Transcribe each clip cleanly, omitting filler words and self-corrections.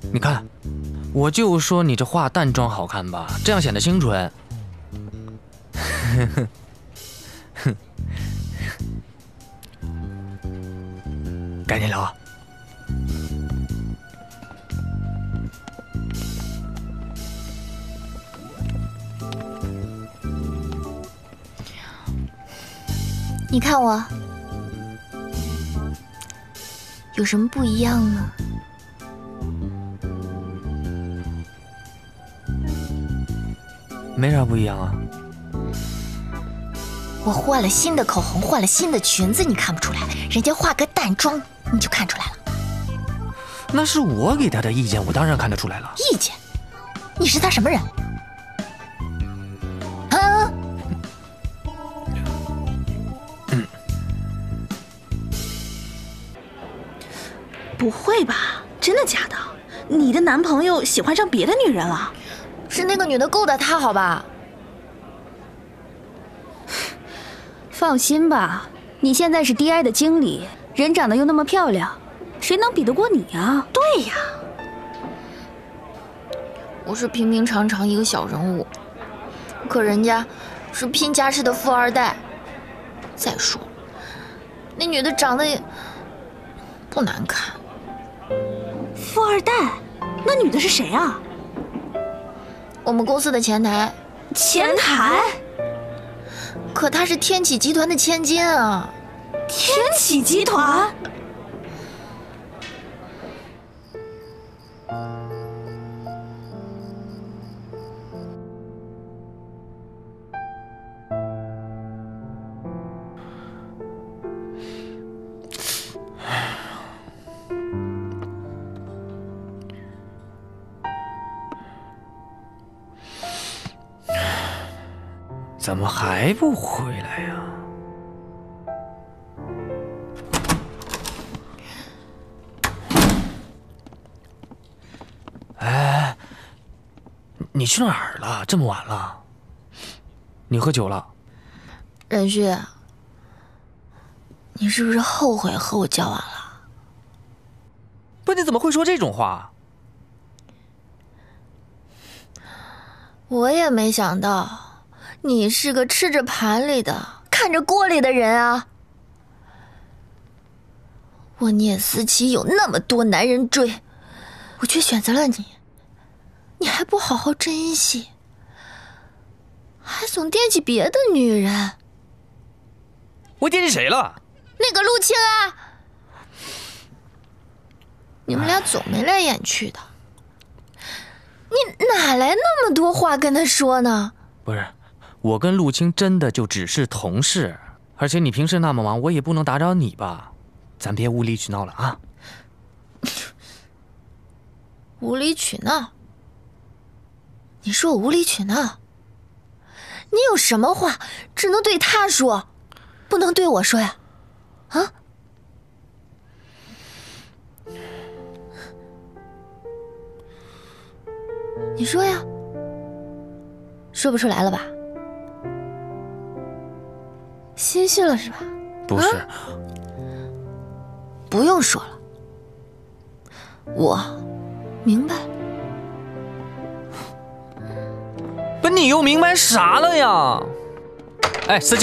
你看，我就说你这化淡妆好看吧，这样显得清纯。赶紧聊啊！ 你看我有什么不一样呢？ 没啥不一样啊。 我换了新的口红，换了新的裙子，你看不出来？人家化个淡妆，你就看出来了。 那是我给他的意见，我当然看得出来了。 意见？你是他什么人？啊？ 不会吧？真的假的？你的男朋友喜欢上别的女人了？ 是那个女的勾搭他，好吧？ 放心吧，你现在是 DI 的经理，人长得又那么漂亮，谁能比得过你啊？ 对呀， 我是平平常常一个小人物，可人家是拼家世的富二代。再说，那女的长得也不难看。 富二代？那女的是谁啊？ 我们公司的前台。 前台？ 可她是天启集团的千金啊！ 天启集团？ 怎么还不回来呀？哎，你去哪儿了？这么晚了，你喝酒了？ 任旭，你是不是后悔和我交往了？ 不，你怎么会说这种话？ 我也没想到。你是个吃着盘里的，看着锅里的人啊！我聂思琪有那么多男人追，我却选择了你，你还不好好珍惜，还总惦记别的女人。 我惦记谁了？ 那个陆青啊！你们俩总眉来眼去的，你哪来那么多话跟他说呢？ 不是。我跟陆青真的就只是同事，而且你平时那么忙，我也不能打扰你吧？咱别无理取闹了啊！ 无理取闹？你说我无理取闹？你有什么话只能对他说，不能对我说呀？啊？你说呀？说不出来了吧？心虚了是吧？ 不是， 不用说了，我明白。 不，你又明白啥了呀？哎，思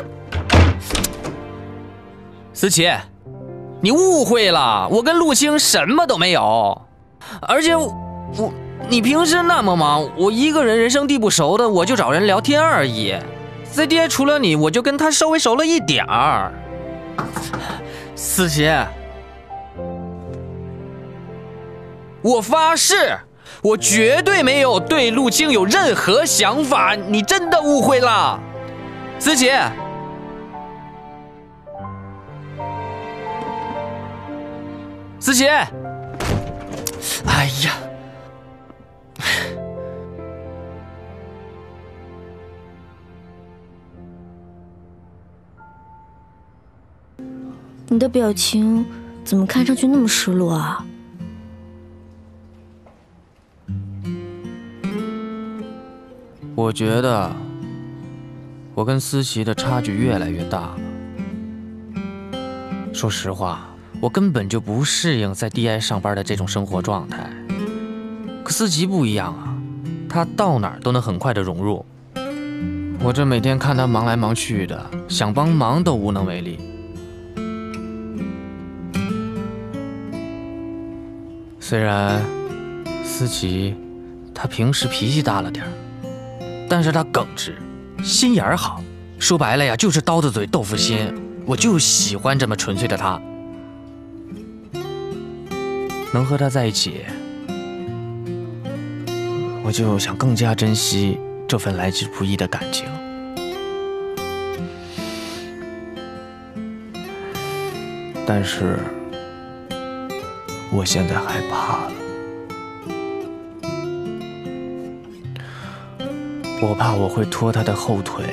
琪，你误会了，我跟陆青什么都没有，而且你平时那么忙，我一个人人生地不熟的，我就找人聊天而已。在DI除了你，我就跟他稍微熟了一点儿。思琪，我发誓，我绝对没有对陆青有任何想法，你真的误会了，思琪。思琪，哎呀。 你的表情怎么看上去那么失落啊？ 我觉得我跟思琪的差距越来越大了。说实话，我根本就不适应在 DI 上班的这种生活状态。 可思琪不一样啊，他到哪儿都能很快的融入。我这每天看他忙来忙去的，想帮忙都无能为力。虽然思琪她平时脾气大了点儿，但是她耿直，心眼儿好，说白了呀，就是刀子嘴豆腐心。我就喜欢这么纯粹的她，能和她在一起，我就想更加珍惜这份来之不易的感情。但是我现在害怕了，我怕我会拖他的后腿，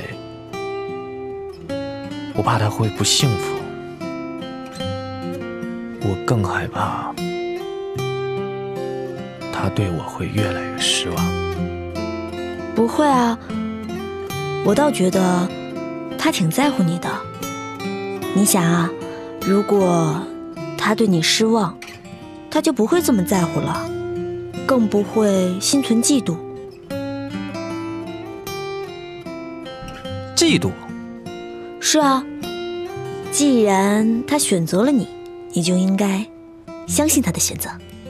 我怕他会不幸福，我更害怕他对我会越来越失望。 不会啊，我倒觉得他挺在乎你的。你想啊，如果他对你失望，他就不会这么在乎了，更不会心存嫉妒。 嫉妒？ 是啊，既然他选择了你，你就应该相信他的选择。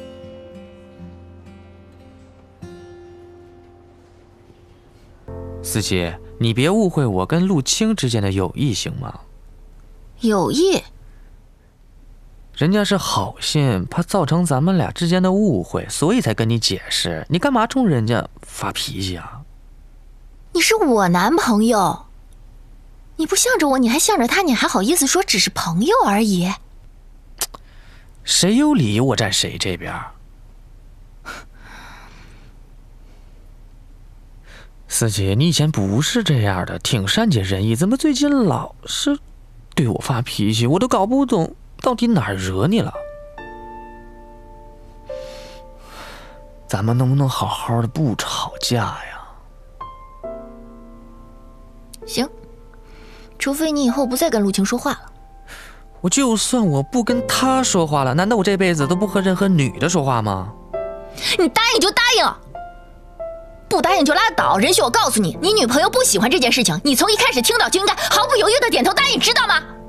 思琪，你别误会我跟陆清之间的友谊行吗？ 友谊？ 人家是好心，怕造成咱们俩之间的误会，所以才跟你解释。你干嘛冲人家发脾气啊？ 你是我男朋友，你不向着我，你还向着他，你还好意思说只是朋友而已？ 谁有理我站谁这边。思琪，你以前不是这样的，挺善解人意，怎么最近老是对我发脾气？我都搞不懂到底哪儿惹你了。咱们能不能好好的不吵架呀？ 行，除非你以后不再跟陆晴说话了。 我就算我不跟他说话了，难道我这辈子都不和任何女的说话吗？ 你答应就答应，不答应就拉倒。任旭，我告诉你，你女朋友不喜欢这件事情，你从一开始听到就应该毫不犹豫的点头答应，知道吗？